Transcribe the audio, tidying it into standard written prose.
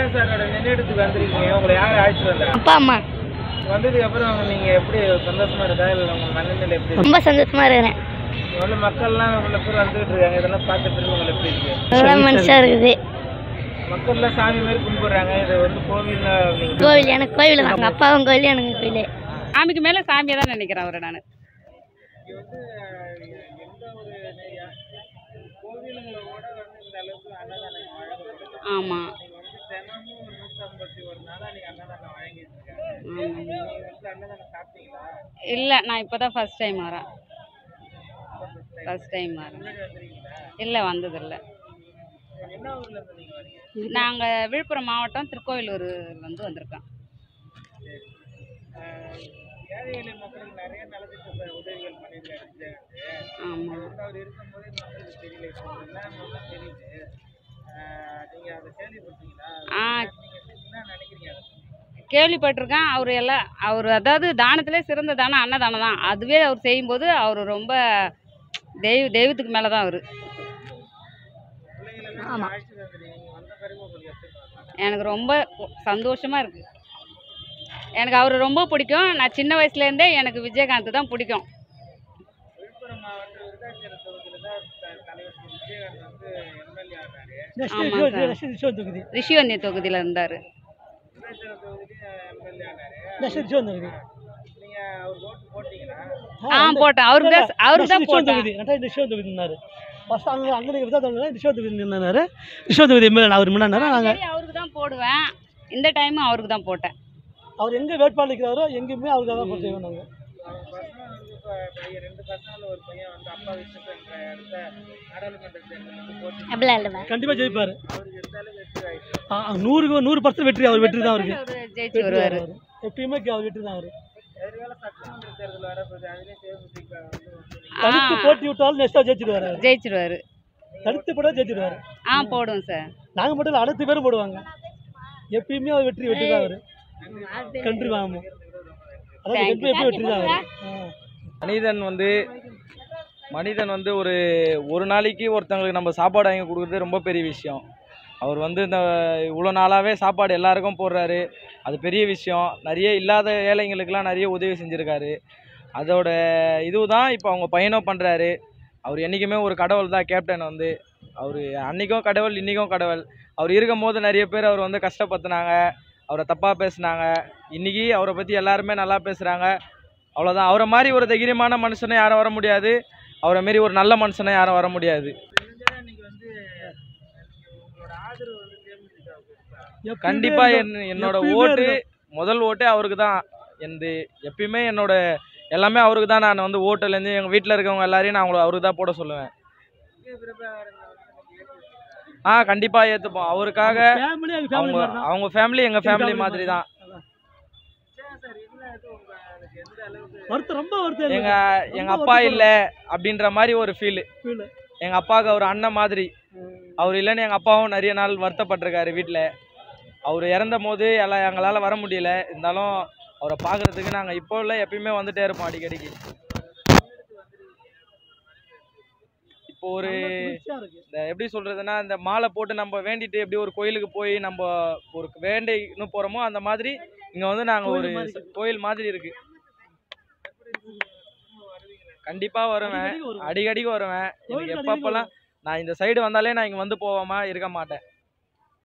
சாரோட நினைவிடத்துக்கு வந்திருக்கீங்க. உங்களை யார் அழைச்சிட்டு வந்தா? அப்பா அம்மா. வந்ததுக்கு அப்புறம் நீங்க எப்படி சந்தோஷமா இருக்கா இல்ல உங்க மனநிலை எப்படி? ரொம்ப சந்தோஷமா இருக்கிறேன். இவ்வளவு மக்கள்லாம் இவ்வளவு பேர் வந்துட்டு இருக்காங்க. இதெல்லாம் பார்த்துட்டு உங்களுக்கு எப்படி இருக்கு? நல்லா மனசா இருக்குது. மக்கள்லாம் சாமி மாதிரி கும்பிடுறாங்க. இது வந்து கோவில்ல கோவில் எனக்கு கோவில் தான். எங்கள் அப்பாவும் கோவில் எனக்கு கோவில். சாமிக்கு மேலே சாமியை தான் நினைக்கிறேன் அவரை நான். இது வந்து எந்த ஒரு கோவில்களோட வந்து இந்த அளவுக்கு அன்னதானம் வழங்கப்படுது. ஆமாம். நீங்க வந்து தினமும் ஒரு 151 நாளா நீங்க அன்னதானம் வாங்கிட்டு இருக்காங்க. நீங்க வந்து அன்னதானம் சாப்பிட்டீங்களா? இல்லை, நான் இப்போ தான் ஃபர்ஸ்ட் டைம் வரேன். ஃபர்ஸ்ட் டைம் வரேன். இல்லை, வந்ததில்லை. என்ன ஊர்ல இருந்து நீங்க வரீங்க? நாங்கள் விழுப்புரம் மாவட்டம் திருக்கோவிலூர்லேருந்து வந்திருக்கோம். ஏழை எளிய மக்களுக்கு நிறைய நலத்திட்ட உதவிகள் பண்ணியிருக்காரு. ஆமாம். அவர் இருக்கும்போதே மக்களுக்கு தெரியல. இப்போ எல்லாம் தெரியுது. நீங்க அதை கேள்விப்பட்டீங்களா? என்ன நினைக்கிறீங்க? கேள்விப்பட்டிருக்கேன். அவர் அதாவது தானத்திலே சிறந்த தானம் அன்னதானம் தான். அதுவே அவர் செய்யும்போது அவர் ரொம்ப தெய்வத்துக்கு மேலே தான் அவர். ஆமாம். எனக்கு ரொம்ப சந்தோஷமாக இருக்குது. எனக்கு அவர் ரொம்ப பிடிக்கும். நான் சின்ன வயசுலேருந்தே எனக்கு விஜயகாந்த் தான் பிடிக்கும். விழுப்புரம் மாவட்டம் விருதாச்சலம் தொகுதியில் தான் தலைவர் விஜயகாந்த் வந்து எம்எல்ஏ ஆனாரு. ரிஷிவந்திய தொகுதியில் இருந்தார். விருதாச்சலம் தொகுதியில எம்எல்ஏ ஆனாரு. நீங்க அவர் ஓட்டு போட்டீங்களா? போட்டேன். அவருக்கு தான் போட்டேன். அவருக்கு தான் போடுவேன். இந்த டைம் அவருக்கு தான் போட்டேன். அவர் எங்க வேட்பாளர் இருக்கிறாரோ எங்கேயுமே அவருக்கு தான் போட்டு செய்வோம். நாங்கள் ரெண்டு பசங்கள ஒரு பையன் வந்து அப்பா விஷயத்தை அடுத்த நாடாளுமன்ற தேர்தலுக்கு போட்டு கண்டிப்பா ஜெயிப்பாரு. அவருக்கு இருந்தாலும் வெற்றி ஆயிடுச்சு. 100% வெற்றி. அவர் வெற்றி தான் அவருக்கு. ஜெயிச்சு வருவார். எப்பயுமே அவர் வெற்றி தான் அவரு. ஒருவேளை சட்டமன்ற தேர்தல் வரப்போகுது. அதிலே தேமுதிக வந்து தடுத்து போட்டி விட்டாலும் நெக்ஸ்டா ஜெயிச்சிருவாரு. தடுத்து போட ஜெயிச்சிருவாரு. போடுவோம் சார். நாங்க மட்டும் இல்லை, அனைத்து பேரும் போடுவாங்க. எப்பயுமே அவர் வெற்றி தான் அவரு. கண்ட்ரி வாங்க வெற்றி தான் அவரு. மனிதன் வந்து ஒரு நாளைக்கு ஒருத்தவங்களுக்கு நம்ம சாப்பாடு வாங்கி கொடுக்குறது ரொம்ப பெரிய விஷயம். அவர் வந்து இந்த இவ்வளோ நாளாகவே சாப்பாடு எல்லாருக்கும் போடுறாரு. அது பெரிய விஷயம். நிறைய இல்லாத ஏழைங்களுக்கெல்லாம் நிறைய உதவி செஞ்சுருக்காரு. அதோட இதுதான் இப்போ அவங்க பையனும் பண்ணுறாரு. அவர் என்றைக்குமே ஒரு கடவுள் தான். கேப்டன் வந்து அவர் அன்றைக்கும் கடவுள், இன்றைக்கும் கடவுள். அவர் இருக்கும் போது நிறைய பேர் அவர் வந்து கஷ்டப்படுத்தினாங்க, அவரை தப்பாக பேசுனாங்க. இன்றைக்கி அவரை பற்றி எல்லாருமே நல்லா பேசுகிறாங்க. அவ்வளோதான். அவரை மாதிரி ஒரு தைரியமான மனுஷனை யாரும் வர முடியாது. அவரை மாரி ஒரு நல்ல மனுஷனை யாரும் வர முடியாது. கண்டிப்பாக என்னோட ஓட்டு, முதல் ஓட்டே அவருக்கு தான். எப்பயுமே என்னோட எல்லாமே அவருக்கு தான். நான் வந்து ஓட்டுலேருந்து எங்கள் வீட்டில் இருக்கவங்க எல்லாரையும் நான் அவருக்கு தான் போட சொல்லுவேன். கண்டிப்பாக ஏற்றுப்போம். அவருக்காக அவங்க ஃபேமிலி எங்கள் ஃபேமிலி மாதிரி தான். எங்கள் அப்பா இல்லை அப்படின்ற மாதிரி ஒரு ஃபீல். எங்கள் அப்பாவுக்கு அவர் அண்ணன் மாதிரி. அவர் இல்லைன்னு எங்கள் அப்பாவும் நிறைய நாள் வருத்தப்பட்டிருக்காரு வீட்டில். அவர் இறந்த போது எங்களால் வர முடியல. இருந்தாலும் அவரை பார்க்குறதுக்கு நாங்கள் இப்போ இல்லை, எப்பயுமே வந்துட்டே இருப்போம் அடிக்கடிக்கு. இப்போ இந்த எப்படி சொல்கிறதுன்னா, இந்த மாலை போட்டு நம்ம வேண்டிட்டு எப்படி ஒரு கோயிலுக்கு போய் நம்ம ஒரு வேண்டின்னு போகிறோமோ அந்த மாதிரி இங்கே வந்து நாங்கள் ஒரு கோயில் மாதிரி இருக்குது. கண்டிப்பாக வருவேன், அடிக்கடிக்கு வருவேன். எனக்கு எப்பப்பெல்லாம் நான் இந்த சைடு வந்தாலே நான் இங்கே வந்து போகாமல் இருக்க மாட்டேன்.